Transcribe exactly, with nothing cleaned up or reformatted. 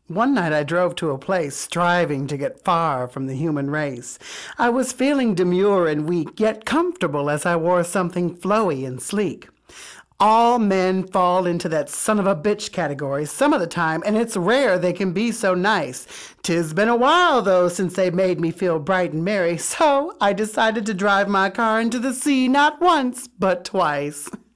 One night I drove to a place striving to get far from the human race. I was feeling demure and weak, yet comfortable as I wore something flowy and sleek. All men fall into that son of a bitch category some of the time, and it's rare they can be so nice. 'Tis been a while, though, since they made me feel bright and merry, so I decided to drive my car into the sea not once, but twice.